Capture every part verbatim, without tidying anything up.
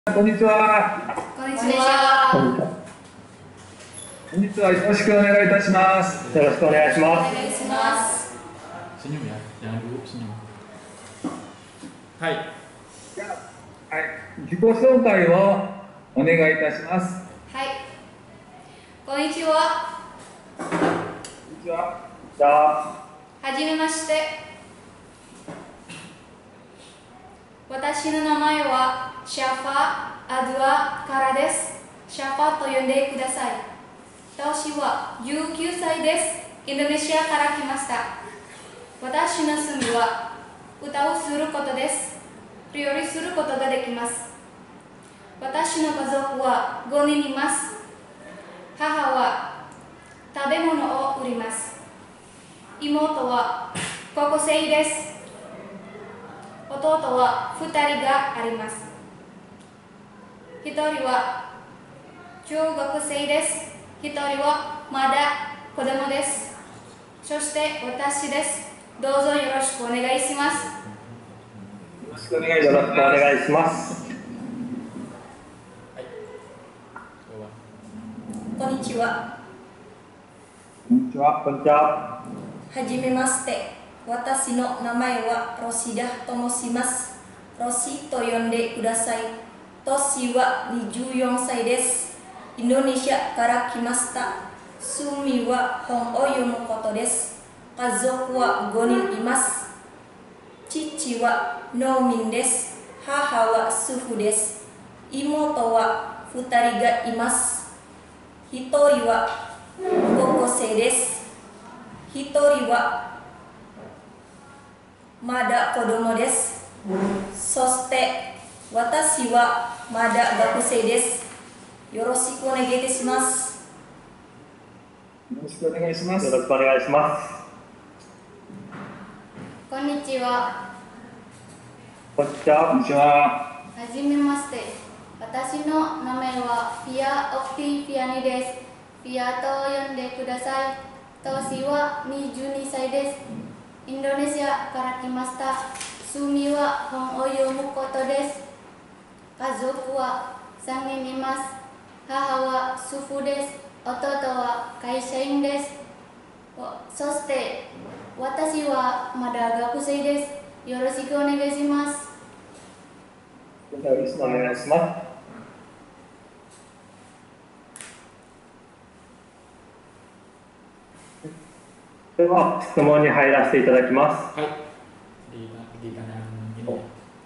こんにちは。 こんにちは。 本日はよろしくお願いいたします。 よろしくお願いしおます。 願いします。 Senyum ya, jangan dulu senyum. Hai. じゃあ、はい、自己紹介をお願いいたします。 はい。こんにちは。 こんにちは。 じゃあ、 はじめまして。私の名前はシャファ・アドゥアからです。シャファと呼んでください。私はじゅうきゅうさいです。インドネシアから来ました。私の趣味は歌をすることです。料理することができます。私の家族はごにんいます。母は食べ物を売ります。妹は高校生です。弟はふたりがあります。ひとりは中学生です。ひとりはまだ子供です。そして私です。どうぞよろしくお願いします。 よろしくお願いしよろしくおます。 願いします。 Hai. Coba. こんにちは。 こんにちは。 こんにちは。 はじめまして。私の名前はロシダと申します。ロシと呼んでください。年はにじゅうよんさいです。インドネシアから来ました。趣味は本を読むことです。家族はごにんいます。父は農民です。母は主婦です。妹はふたりがいます。ひとりは高校生です。ひとりはまだ子供です。そして私はまだ学生です。よろしくお願いいたします。 よろしくお願いします。 よろしくお願いします。 こんにちは。 こんにちは。 こんにちは。 はじめまして。私の名前はピア・オクティフィアニです。ピアと呼んでください。年はにじゅうにさいです。インドネシアから来ました。趣味は本を読むことです。家族はさんにんいます。母は主婦です。弟は会社員です。そして私はまだ学生です。よろしくお願いします。 よろしくお願いします。では、質問に入らせていただきます。 Hai. Di di kanan ini ya.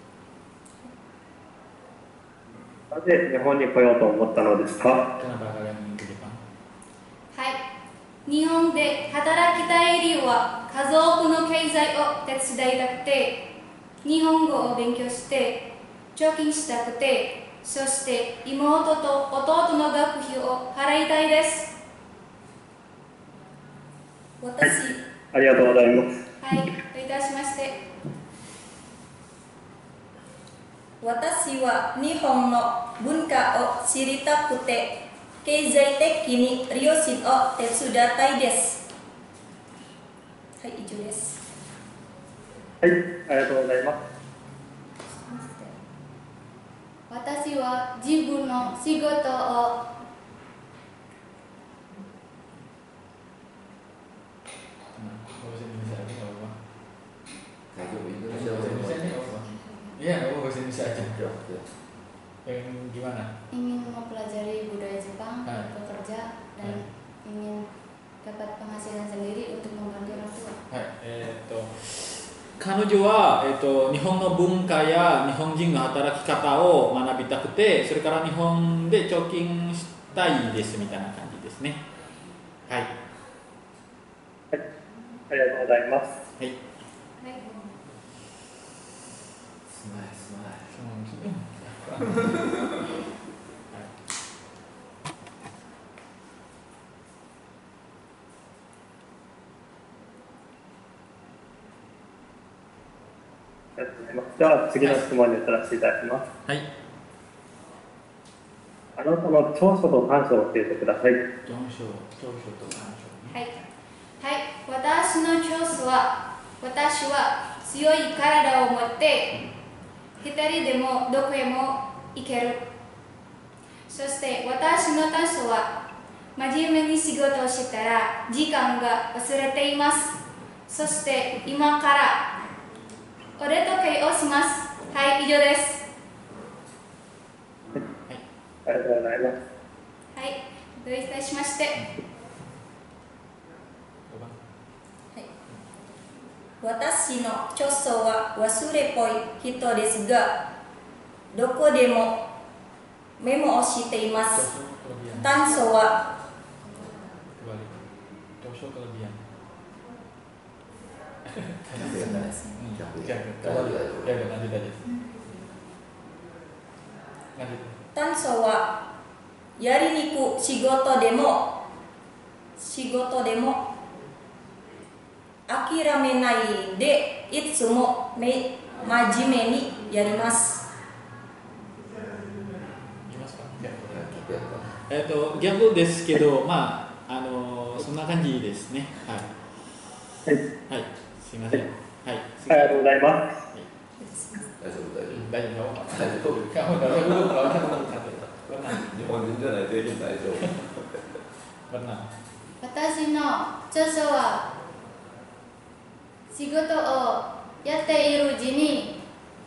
なぜ日本に来ようと思ったのですか？ Kenapa kalian ingin ke Jepang? はい。日本で働きたい理由は家族の経済を手伝いたくて、日本語を勉強して貯金したくて、そして妹と弟の学費を払いたいです。私、はい、 ありがとうございます。 はい、どういたしまして。私は日本の文化を知りたくて、経済的に両親を手伝いたいです。はい、以上です。 はい、ありがとうございます。 私は自分の仕事を Bahasa Indonesia aja nggak apa-apa. Kayak gitu, Bahasa Indonesia ini nggak apa-apa. Iya, nggak apa-apa bahasa Indonesia aja. Yang gimana? ingin mempelajari budaya Jepang, Ah. bekerja, dan ingin dapat penghasilan sendiri untuk membantu orang tua. はい、えーっと彼女は、えーっと日本の文化や日本人の働き方を学びたくて、それから日本で貯金したいですみたいな感じですね。はい。 はい、ありがとうございます。 はい。 はい、 Smile, smile. ありがとうございます。じゃあ、次の質問に移らせていただきます。 はい。 あなたの長所と短所を教えてください。 長所、長所と短所ね。 はい、はい、私の長所は、私は強い体を持って、一人でもどこへもいける。そして私の短所は真面目に仕事をしたら時間が忘れています。そして今から腕時計をします。はい、以上です。 ありがとうございます。 はい、どういたしまして。私の長所は忘れっぽい人ですが、どこでもメモをしています。短所は短所はやりにくい仕事でも仕事でも諦めないでいつもめ真面目にやります。 えっと逆ですけど、まああのそんな感じですね。はい。はい。すみません。はい。 ありがとうございます。 大丈夫大丈夫大丈夫。 大丈夫 kamu dalam dulu kalau kamu pernah 日本人じゃないと大丈夫 pernah 私の長所は仕事をやっているうちに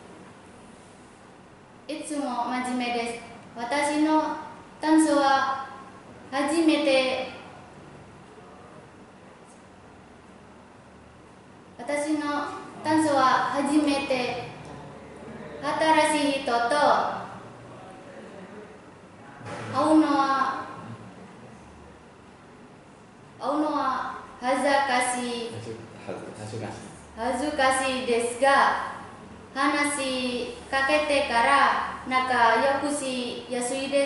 いつも真面目です。私の短所は初めて私の短所は初めて新しい人と会うのは会うのは恥ずかしい恥ずかしいですが、話しかけてから仲良くしやすいです。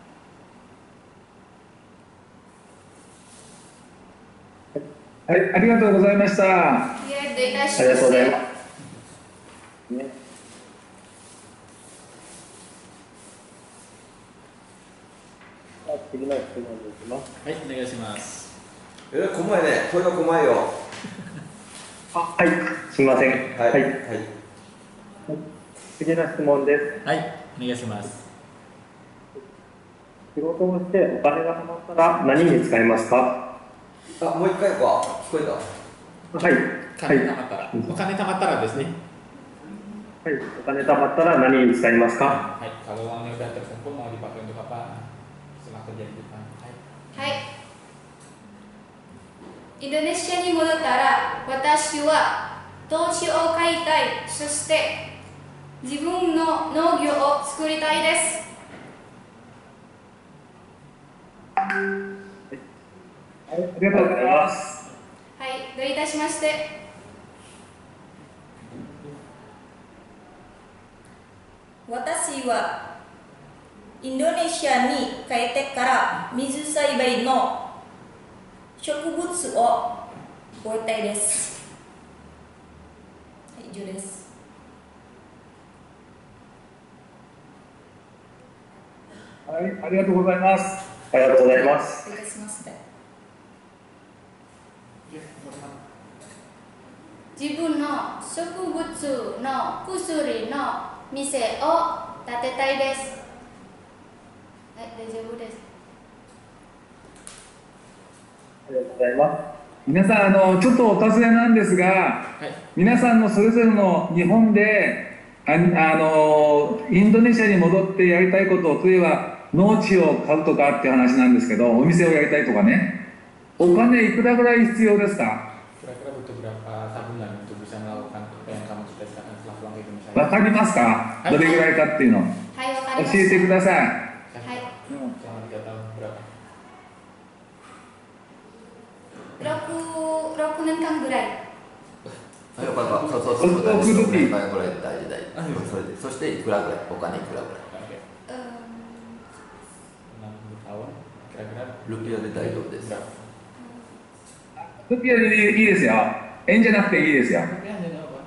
はい、ありがとうございました。 ありがとういたしましありがとうございた。 ます。ね、次の質問に行きます。 はい、お願いします。 えー、細いね、声が細いよ。 あ、はい、すみません。 はい、 はい、 はい。 次の質問です。 はい、お願いします。 仕事をしてお金が貯まったら何に使いますか？ あ、もう一回か。聞こえた。 はい、 金貯まったら、お金貯まったらですね。 はい、お金貯まったら何に使いますか？ はい、kalau uangnya udah terkumpul mau dipakai untuk apa? Setelah kerja di Jepang. はい。インドネシアに戻ったら私は投資を買いたい。そして自分の農業を作りたいです。 ありがとうございます。 はい、どういたしまして。私はインドネシアに帰ってから水栽培の植物を覚えたいです。はい、以上です。 はい、ありがとうございます。 ありがとうございます。 お願いします。自分の植物の薬の店を建てたいです。はい、大丈夫です。 ありがとうございます。 皆さん、あのちょっとお尋ねなんですが、 はい、 皆さんのそれぞれの日本でああのインドネシアに戻ってやりたいことを、例えば農地を買うとかっていう話なんですけど、お店をやりたいとかね、お金いくらぐらい必要ですか？ Kira-kira butuh berapa tabungan untuk bisa melakukan apa yang kamu cita-citakan setelah pulang ke Indonesia? わかりますか？どれぐらいかっていうの、 はい、わかりました。 教えてください。 はい。 Selama tiga tahun berapa? 六六年間ぐらい。 はい、お金は、そうそうそう、大事大事大事大事大事。それで、そしていくらぐらい、お金いくらぐらい。 Oke, うん enam puluh tahun kira-kira ルピアで大丈夫です。 berapa? ルピアでいいですよ。円じゃなくていいですよ。 Rupiah jadi apa?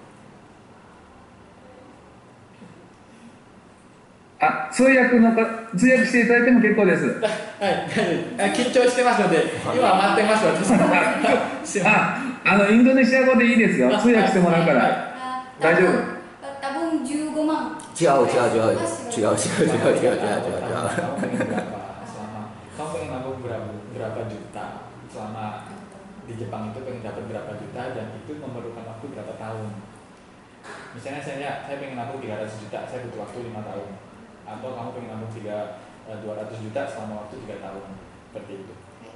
あ、通訳のか通訳していただいても結構です。 はい、あ緊張してますので、今待ってます私。すいまあ、あのインドネシア語でいいですよ。通訳してもらうから。 あ大丈夫。 多分十五万。 違う違う違う違う違う違う違う違う違う違う。 Kamu pengen berapa selama kamu pengen nabung berapa berapa juta selama di Jepang itu pengen dapat berapa juta dan itu memerlukan waktu berapa tahun. Misalnya saya saya pengen nabung tiga ratus juta, saya butuh waktu lima tahun. Atau kamu pengen nabung tiga dua ratus juta selama waktu tiga tahun. Seperti itu.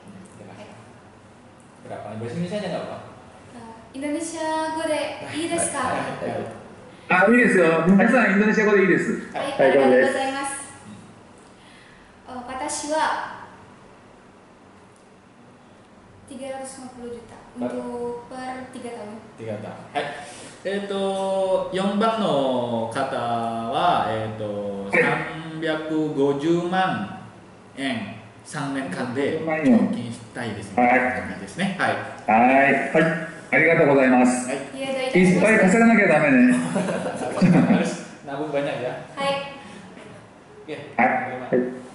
Berapa? Bahasa Indonesia aja nggak apa? インドネシア語でいいですか？はあ、いいですよ。皆さんインドネシア語でいいです。 い、ありがとうございます。あ、私はtiga ratus lima puluh juta untuk per tiga tahun. tiga tahun. はい。えっとよんばんの方はえっとさんびゃくごじゅうまんえんさんねんかんで貯金したいですね。はいですね。はい。 はい。はい。ありがとうございます。 はい。 いっぱい稼がなきゃダメね。 harus nabung banyak ya. はい。 Oke. はい。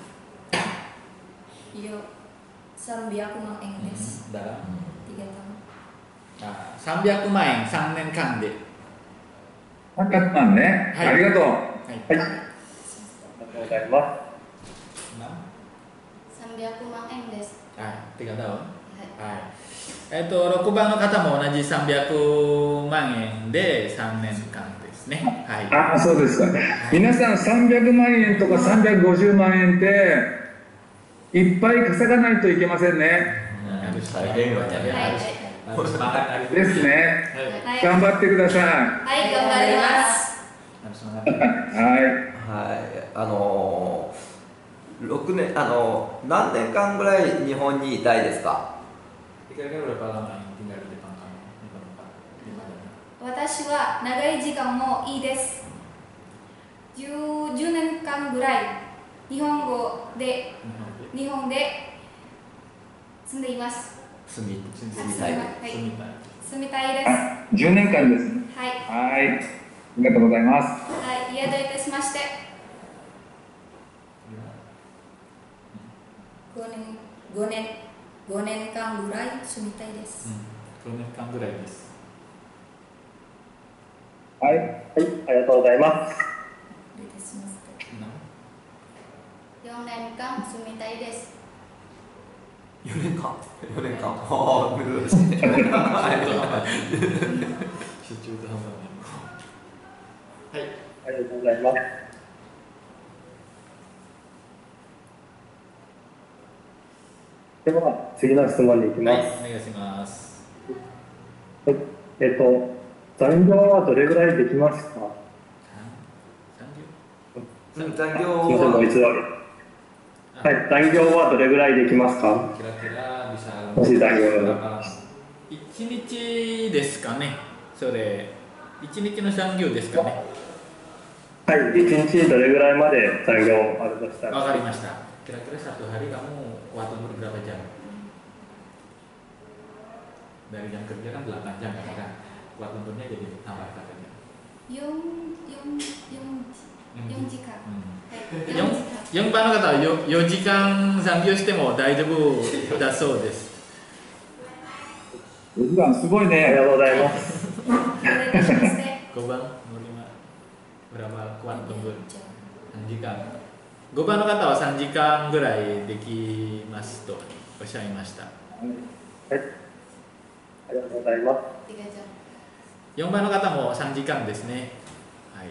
よ、さんびゃくまんえんです。 Dalam tiga tahun. Nah,さんびゃくまんえんさんねんかんで。 さんびゃくまんね。 はいありがとう。 はい。 はい。 ありがとうございまさんびゃくまんえんです。 はい。tiga tahun. はい。 はい。えっとろくばんの方も同じさんびゃくまんえんでさんねんかんですね。はい。 あ、そうですか。皆さんさんびゃくまんえんとかさんびゃくごじゅうまんえんっていっぱい稼がないといけませんね。 大変よね。 Harus semangat hari ini. ですね。 はい。 頑張ってください。 はい、頑張ります。 Harus semangat. はい。 はい、あのー、ろくねん、あのー、何年間ぐらい日本にいたいですか？ Kira-kira berapa lama yang tinggal di Jepang kamu? Di tempat di mana? 私は長い時間もいいです。じゅう、じゅうねんかんぐらい日本語で、日本で住んでいます。 住み住住みたい。 はい住みたい。 住みたいです。 あ、じゅうねんかんですね。 はい。 はい。ありがとうございます。 はい、いやどういたしまして。ごねん、ごねん、ごねんかんぐらい住みたいです。 ごねんかんぐらいです。 はい。 はい、ありがとうございます。 どういたしまして。よねんかん住みたいです。 よねんかん、よねんかん、ああ、珍しい。 集中と判断ね。はい。 ありがとうございます。では、次の質問に行きます。 はい、お願いします。 はいえっと、残業はどれぐらいできますか？ うん、残業すみません、もう一度。はい、残業はどれぐらいできますか？ Kira-kira bisa もし残業 berapa lama? いちにちですかね。それいちにちの残業ですかね。 はい、いちにちどれぐらいまで残業あるとしたら？ わかりました。Kira-kira satu hari kamu waktu berapa jam? Dari jam kerja kan delapan jam kan? Kuat lembutnya jadi tambah katanya. よん、よん、よん、よんじかん。はい。 よん、よんばんの方は よよじかん残業しても大丈夫だそうです。 よじかんすごいありね。 がとうございます。 どういたしまして。 ごばん、berapa kuat lembut? さんじかん。ごばんの方はさんじかんぐらいできますとおっしゃいました。 はい、ありがとうございます。 tiga jam。 よんばんの方もさんじかんですね。はい。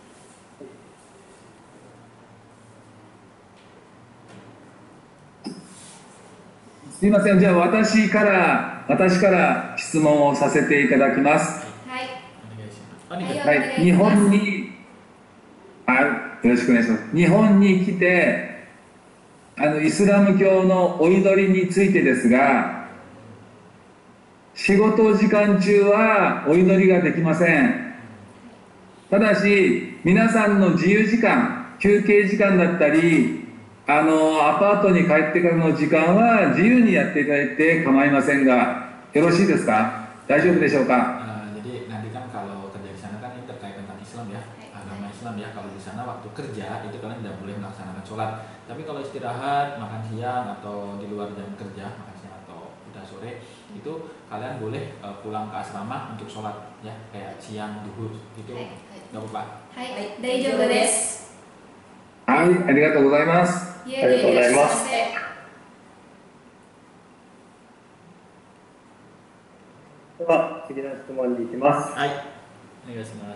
すいません。じゃあ私から私から質問をさせていただきます。 はい。 お願いします。お願いします。 はい。日本にはいよろしくお願いします。日本に来てあのイスラム教のお祈りについてですが、仕事時間中はお祈りができません。ただし皆さんの自由時間、休憩時間だったりあのアパートに帰ってからの時間は自由にやっていただいて構いませんが、よろしいですか？大丈夫でしょうか？ Uh, jadi nanti kan kalau kerja di sana kan ini terkait tentang Islam ya, agama Islam ya. Kalau di sana waktu kerja itu kalian tidak boleh melaksanakan sholat. Tapi kalau istirahat, makan siang atau di luar jam kerja, makan siang atau udah sore itu kalian boleh uh, pulang ke asrama untuk sholat ya, kayak siang, duhur itu nggak apa-apa. はい大丈夫です。 はい、ありがとうございます。 いえ、どういたしまして。 では次の質問に行きます。 はい、お願いします。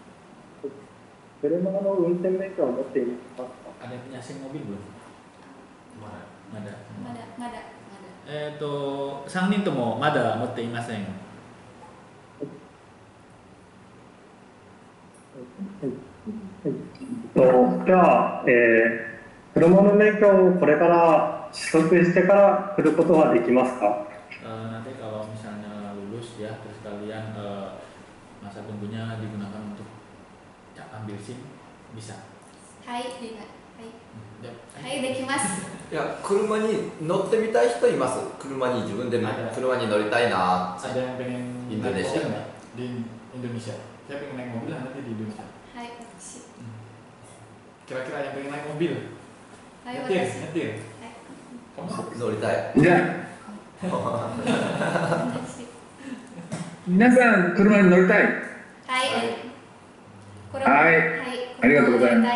車の運転免許を持っていますか？ Ada yang punya SIM mobil belum? Mada. Mada, mada, mada. えっと、さんにんともまだ持っていません。 とじゃあ、えー、車の免許をこれから取得してから来ることはできますか？ Uh, nanti kalau misalnya lulus ya, terus kalian uh, masa tunggunya digunakan untuk ya, ambil SIM, bisa. はい、でな、はい。 ではい、できます。 いや、車に乗ってみたい人います。車に自分で車に乗りたいな。 Ada yang pengen Indonesia naik mobil nggak? Di Indonesia. Saya pengen naik mobil nanti di Indonesia. はい、私。 Kira-kira yang pengen naik mobil? はい、 Nyetir, 私。 nyetir. はい。 Kamu? 乗りたい。 じゃあ、皆さん、車に乗りたい。 はい。これははいありがとうございます。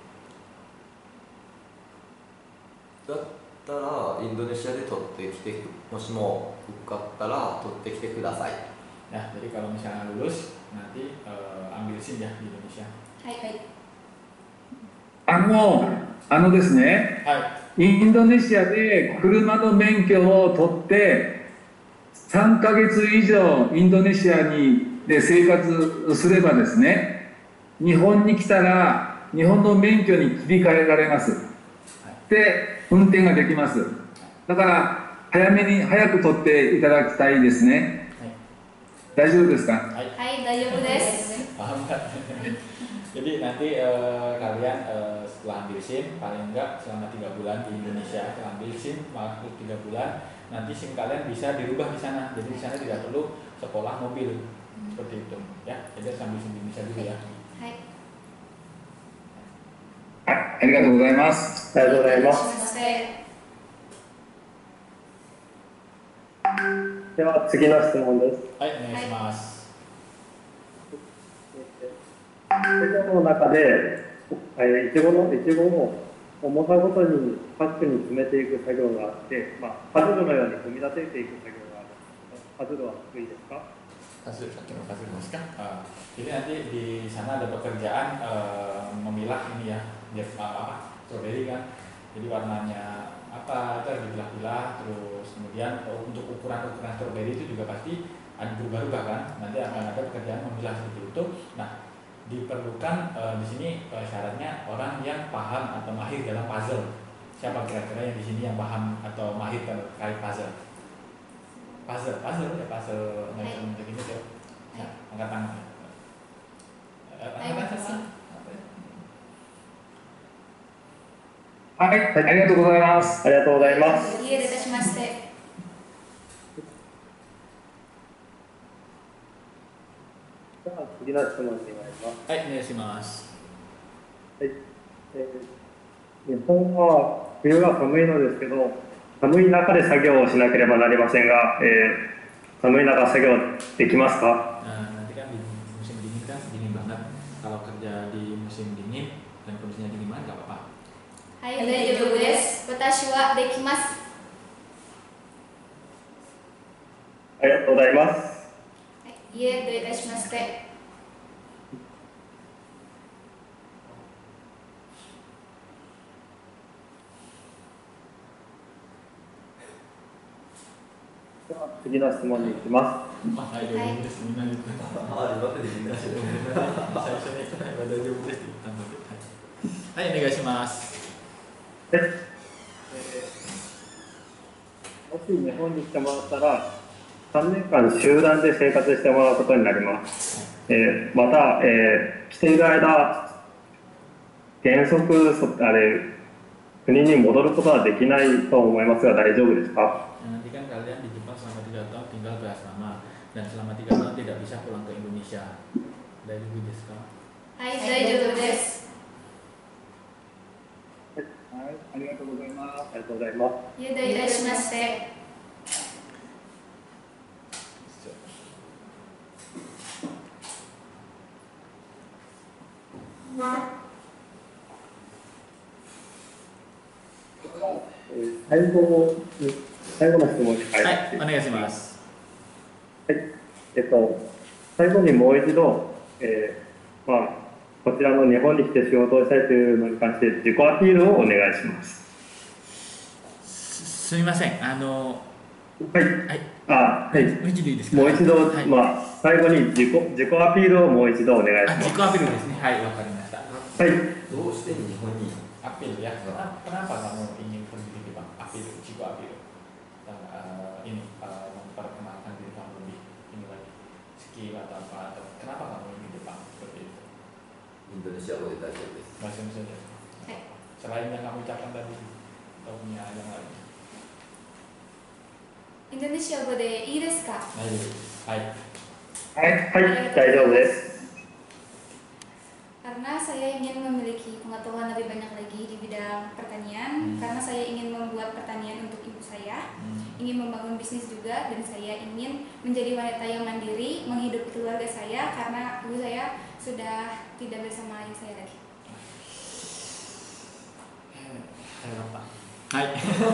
だったらインドネシアで取ってきて、もしも受かったら取ってきてください。 Ya, jadi kalau misalnya lulus nanti uh, ambil SIM ya di Indonesia. はい。 あの、あのですね、 はい。 インドネシアで車の免許を取ってさんかげつ以上インドネシアにで生活すればですね、日本に来たら日本の免許に切り替えられます。で、運転ができます。だから早めに早く取っていただきたいですね。大丈夫ですか？ はい、大丈夫です。 Paham kan? Jadi nanti uh, kalian uh, setelah ambil SIM paling enggak selama tiga bulan di Indonesia, ambil SIM waktu tiga bulan, nanti SIM kalian bisa dirubah di sana. Jadi di sana tidak perlu sekolah mobil seperti itu, ya. Jadi sambil SIM di Indonesia dulu ya. はい。 はい、ありがとうございます。 ありがとうございます。では次の質問です。 はい、お願いします。 セコの中で、えー、いちごのいちごを重さごとにパックに詰めていく作業があって、まあ、パズルのように組み立てていく作業がある。パズルは得意ですか？ Hasil, hasil naskah. Uh, jadi nanti di sana ada pekerjaan uh, memilah ini ya, dia uh, apa? Strawberry kan. Jadi warnanya apa? Itu dipilah-pilah, terus kemudian uh, untuk ukuran-ukuran strawberry itu juga pasti ada berubah-ubah kan. Nanti akan ada pekerjaan memilah seperti itu. Nah, diperlukan uh, di sini uh, syaratnya orang yang paham atau mahir dalam puzzle. Siapa kira-kira yang di sini yang paham atau mahir terkait puzzle? Puzzle, puzzle ya puzzle nggak bisa bentuk ini tuh. Ya, angkat tangan. Angkat tangan. はい、ありがとうございます。 ありがとうございます。 いえ、どういたしまして。 では次の質問に参ります。 はい、お願いします。 はい。えー、日本は冬が寒いのですけど、寒い中で作業をしなければなりませんが、えー、寒い中作業できますか？ Nah, nanti kan di musim dingin kan dingin banget. Kalau kerja di musim dingin dan kondisinya dingin banget nggak apa-apa. はい、大丈夫です。私はできます。 ありがとうございます。 はい、いえ、どういたしまして。 では次の質問に行きます。 はい、大丈夫です。みんなで。 あ、今までみんなで。 最初に大丈夫ですって言ったので。はい、お願いします。 えー、もし日本に来てもらったらさんねんかん集団で生活してもらうことになります。えー、また、えー、来ている間原則あれ国に戻ることはできないと思いますが大丈夫ですか？ Nanti kan kalian di Jepang selama tiga tahun tinggal berasrama dan selama tiga tahun tidak bisa pulang ke Indonesia. Daijoubu desu ka? はい、大丈夫です。 はい、ありがとうございます。 ありがとうございます。 いえ、どういたしまして。 えー最後、最後の質問しかはい、 ないお願いします。 はい。えっと、最後にもう一度、えーまあ、こちらの日本に来て仕事をしたいというのに関して自己アピールをお願いします。 す、すみません、あの、 はい。 はい、 あ、はい。 もう一度いいですか。 もう一度、 はい、 まあ、最後に自己自己アピールをもう一度お願いしあ、 ます。 自己アピールですね。はい、わかりました。 はい。 どうして日本に Apil ya, kenapa kamu ingin pergi ke Jepang? Apil, Chico Apil. Dan uh, ini uh, memperkenalkan diri kamu lebih ini lagi skill atau apa atau kenapa kamu ingin ke Jepang seperti itu? インドネシア語で大丈夫です。 Bahasa Indonesia aja. Selain yang kamu ucapkan tadi atau punya yang lain? インドネシア語でいいですか？ はい、はい、 はい、大丈夫です。 Karena saya ingin memiliki pengetahuan lebih banyak lagi di bidang pertanian, hmm. karena saya ingin membuat pertanian untuk ibu saya, hmm. ingin membangun bisnis juga, dan saya ingin menjadi wanita yang mandiri, menghidupi keluarga saya karena ibu saya sudah tidak bersama ayah saya lagi. Hai.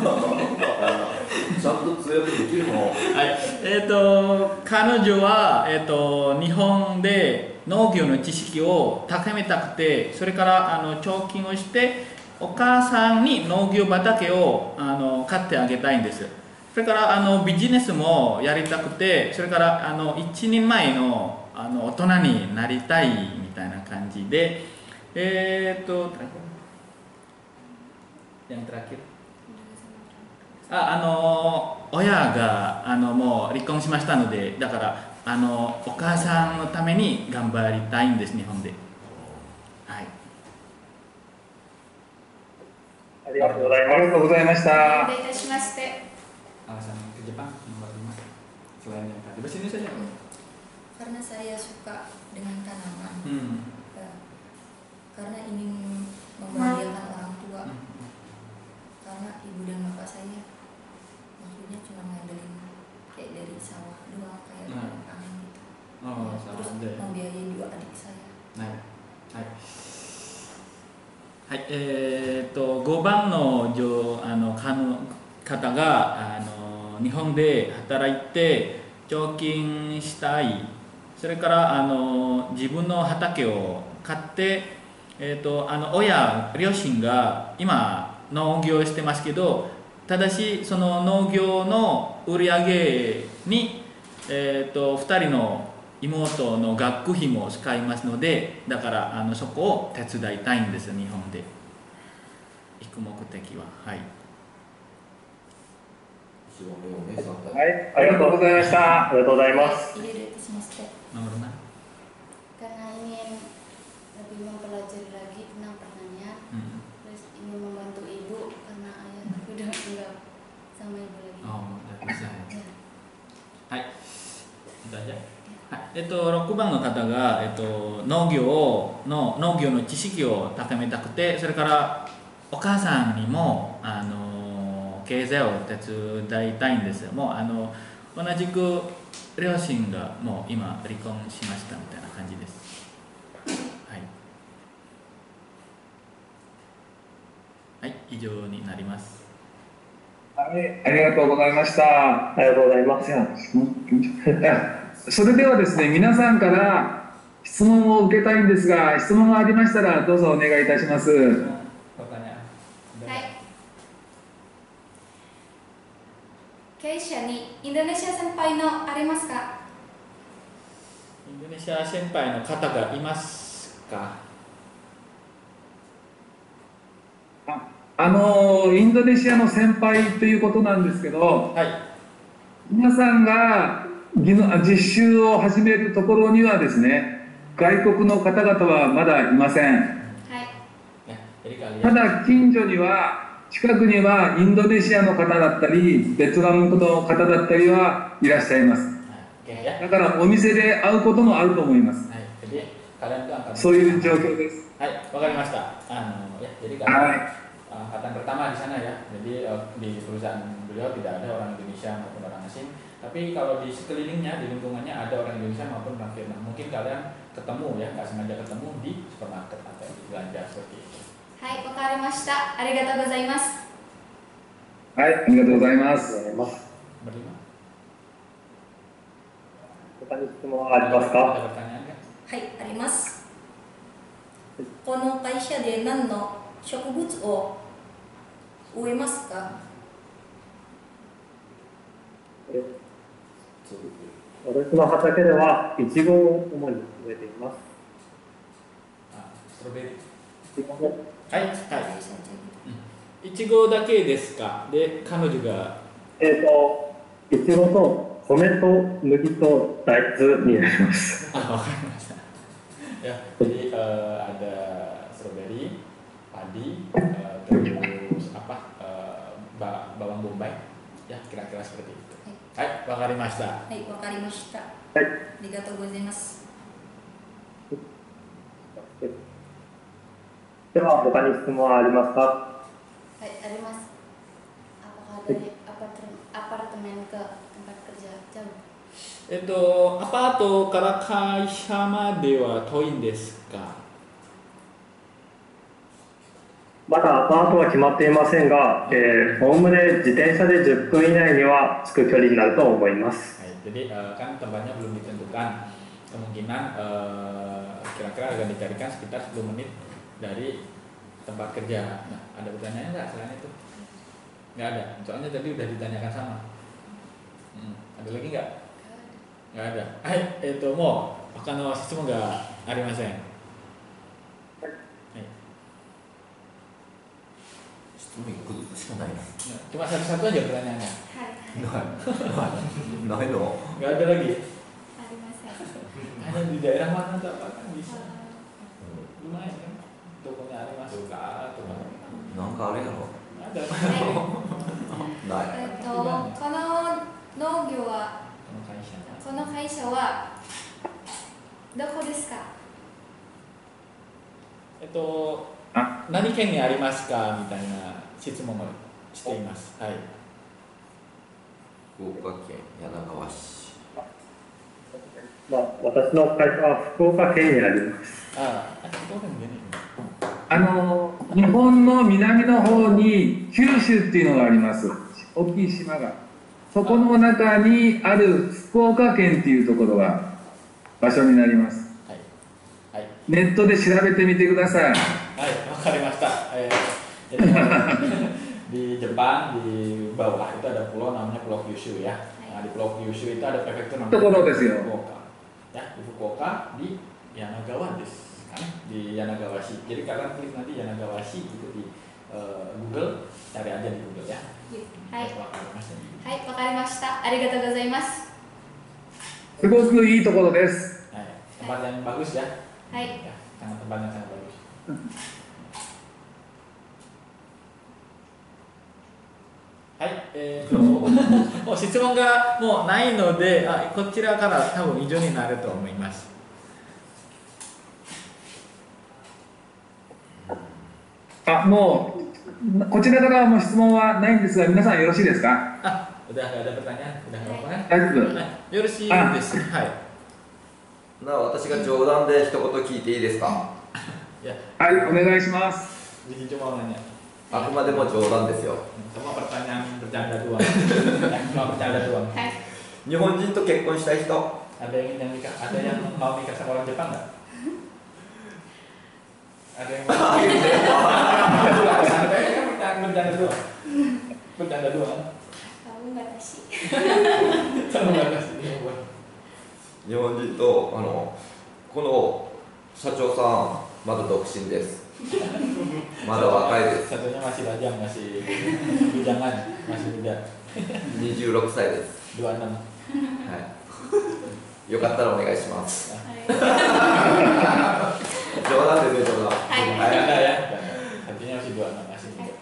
ちゃんと通訳できるの？ はい。えっと彼女はえっと日本で農業の知識を高めたくて、それからあの貯金をしてお母さんに農業畑をあの買ってあげたいんです。それからあのビジネスもやりたくて、それからあの一人前のあの大人になりたいみたいな感じで、えー、っとyang terakhir ああの親があのもう離婚しましたので、だからあのお母さんのために頑張りたいんです、日本で。はい。 ありがとうございます。 ありがとうございました。 お願いいたしまして。 Alasan ke Jepang nomor lima selain yang tadi bahasa Indonesia aja. Karena saya suka dengan tanaman. Hmm. Karena ingin membahagiakan orang tua. Hmm. Karena ibu dan bapak saya maksudnya cuma ngandelin kayak dari sawah doang kayak nah. Panen gitu. Oh, ya, terus membiayai dua adik saya. Nah, hai. Hai, えーっとごばんのあの方があの日本で働いて貯金したい、それからあの自分の畑を買って、えーっとあの親両親が今農業してますけど、ただしその農業の売り上げに、えー、とふたりの妹の学費も使いますので、だからあのそこを手伝いたいんです、日本で行く目的は。はい、 はい、ありがとうございました。ありがとうございます。 Nomor enam. Karena ingin lebih mempelajari lagi tentang pertanian, hmm. terus ingin membantu ibu karena ayah udah enggak sama ibu lagi. Oh, udah bisa. Ya. Hai, udah aja. えっと、ろくばんの方が、えっと、農業をの農業の知識を高めたくて、それからお母さんにもあの経済を手伝いたいんですよ。もうあの同じく両親がもう今離婚しましたみたいな感じです。はい、はい、以上になります。 はい、ありがとうございました。 ありがとうございます。 それではですね、皆さんから質問を受けたいんですが、質問がありましたらどうぞお願いいたします。はい。 経営者にインドネシア先輩のありますか？ インドネシア先輩の方がいますか？ あ、あのインドネシアの先輩ということなんですけど、はい、皆さんが実習を始めるところにはですね、外国の方々はまだいません。はい、ただ近所には近くにはインドネシアの方だったりベトナムの方だったりはいらっしゃいます。だからお店で会うこともあると思います。そういう状況です。 はい、わかりました。あのya, jadi kalian angkatan pertama di sana ya. Jadi di perusahaan beliau tidak ada orang Indonesia maupun orang asing. Tapi kalau di sekelilingnya, di lingkungannya ada orang Indonesia maupun orang Vietnam. Mungkin kalian ketemu ya, nggak sengaja ketemu di supermarket atau di belanja seperti itu. はい、わかりました。ありがとうございます。 はい、ありがとうございます。 えーまあ Berlima. 他に質問はあります Ada か？ pertanyaan nggak? はい、あります。この会社で何の植物を植えますか？ え私の畑ではイチゴを主に植えています。 Ah, strawberry. イチゴのはい、はい。 saja gitu. いちごだけですか？で、彼女が、 えっ、と、いちごと米と麦と大豆になります。 ah, oke, Mas. Ya, jadi eh, ada strawberry, padi, eh, terus apa? eh, ba- bawang bombay. Ya, kira-kira seperti itu. Hai, wakarimashita. はい、わかりました。 はい。 ありがとうございます。 では、他に質問はありますか？ はい、あります。Apakah dari apartemen, apartemen ke tempat kerja jauh? えっと、アパートから会社までは遠いんですか？ まだアパートは決まっていませんが、えー、おおむね自転車でじゅっぷん以内には着く距離になると思います。 Hai, jadi eh, kan tempatnya belum ditentukan. Kemungkinan eh, kira-kira akan dicarikan sekitar sepuluh menit dari tempat kerja. Nah, ada pertanyaan nggak selain itu? Nggak ada. Soalnya tadi udah ditanyakan sama. Hmm, ada lagi nggak? Nggak ada. Hai, itu mau. Akano shitsumon ga arimasen. Hai. 質問いっこずつしかないな。 Nah, cuma satu-satu aja pertanyaannya. はい、 ないないの？ Nggak ada lagi. ありません。 Hanya di daerah mana atau apa kan bisa. あ Lumayan kan. Tokonya arimasu ka atau apa? なんかあれやろ？ Ada. ない。 ーえっと、この農業は、 Kono kaisha. この会社はどこですか？ えっと、 あ何県にありますかみたいな質問をしています。はい。 福岡県柳川市。 まあ、私の会社は福岡県にあります。 ああ、どうでもいいね。 あの日本の南の方に九州っていうのがあります。大きい島が。そこの中にある福岡県っていうところが場所になります。 はい。はい。 ネットで調べてみてください。 はい、わかりました。Eh, jadi di Jepang di bawah itu ada pulau namanya Pulau Kyushu ya. Nah, di Pulau Kyushu itu ada prefektur namanya Tokoro desu yo. Fukuoka. Ya, di Fukuoka di Yanagawa desu kan, di Yanagawashi. Jadi kalian klik nanti Yanagawashi itu di eh, Google, cari aja di Google ya. はい、 Wakarimashita. はい、わかりました。ありがとうございます。 すごくいいところです。 Hai, tempat yang bagus ya. はい、 Ya, sangat tempat yang sangat bagus. Hai, えーともう質問がもうないので、あこちらから多分以上になると思います。 あ、もうこちらからはもう質問はないんですが、皆さんよろしいですか？ Ah, udah nggak ada pertanyaan, udah nggak apa-apa kan? 大丈夫。 Nah, よろしいです。はい。 なあ、私が冗談で一言聞いていいですか？ Ya, はい、お願いします。 jadi cuma mau nanya. あくまでも冗談ですよ。 Semua pertanyaan bercanda doang. Ya, cuma bercanda doang. はい、 日本人と結婚したい人？ Ada yang ingin nikah? Ada yang mau nikah sama orang Jepang nggak? Ada yang mau? Ada yang bercanda bercanda doang. Bercanda doang. 顔がだし。 Sama nggak sih? 日本人とあのこの社長さんまだ独身です。まだ若いです。 Satunya masih lajang, masih bujangan, masih muda. にじゅうろくさいです。 dua puluh enam. はい。よかったらお願いします。 はい、 冗談ですよ、冗談。 はい Bercanda ya. Satunya masih dua puluh enam, masih muda.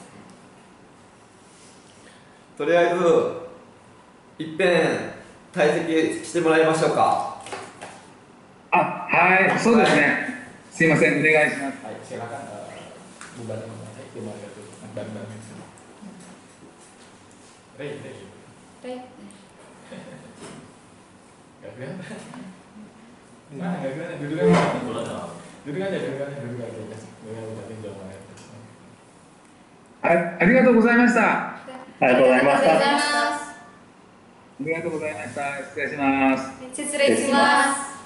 とりあえずいっぺん退席してもらいましょうか。 あ、はい、そうですね。すいません、お願いします。 Hai, silakan eh, bubar bubar saya bubar itu bareng-bareng. Rey, Rey. はい、 Gak kelihatan. Mana gak kelihatan? Duduk aja. Duduk aja, duduk aja, duduk aja. Duduk aja, udah pinjam. はい、ありがとうございました。 でありがとうございました。 ありがとうございます。 ありがとうございました。失礼します。 失礼します。